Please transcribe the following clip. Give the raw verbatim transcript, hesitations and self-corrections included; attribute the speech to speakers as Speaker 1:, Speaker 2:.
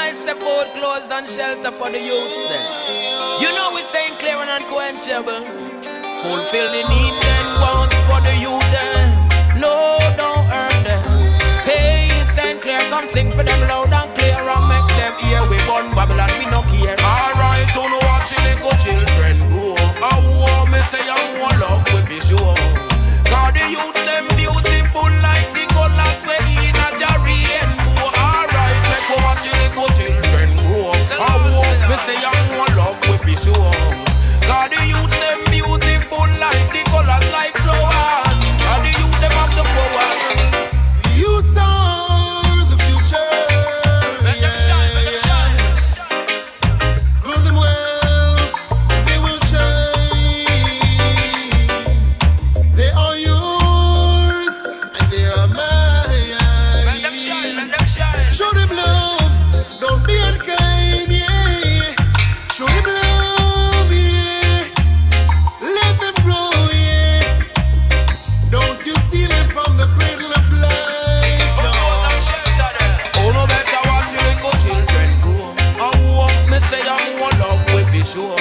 Speaker 1: I say food, clothes and shelter for the youths then. You know we saying clear and unquenchable. Fulfill the needs and wants for the youth then. No, don't hurt them. Hey, Saint Clair, come sing for them loud and clear and make them hear. We born Babylon, we no care. Alright, don't watch the little children grow. I want me say I want love with you sure. Cause the youth them beautiful like the colors we eat a jarry and go. Alright, make we watch the little children grow. I want me say I want love with you sure. Cause the youth them beautiful like the colors like flowers. And the youth them have the power.
Speaker 2: Youths are the future.
Speaker 1: Make them shine, make them shine.
Speaker 2: Grow them well, they will shine. They are yours, and they are mine.
Speaker 1: Make them shine, make them shine.
Speaker 2: Show them love, don't be unkind, yeah. Show them love, yeah. Let them grow, yeah. Don't you steal it from the cradle of life,
Speaker 1: From
Speaker 2: no.
Speaker 1: clothes and shelter there. Oh, no better watch the little children grow. I want me say I want love with you sure.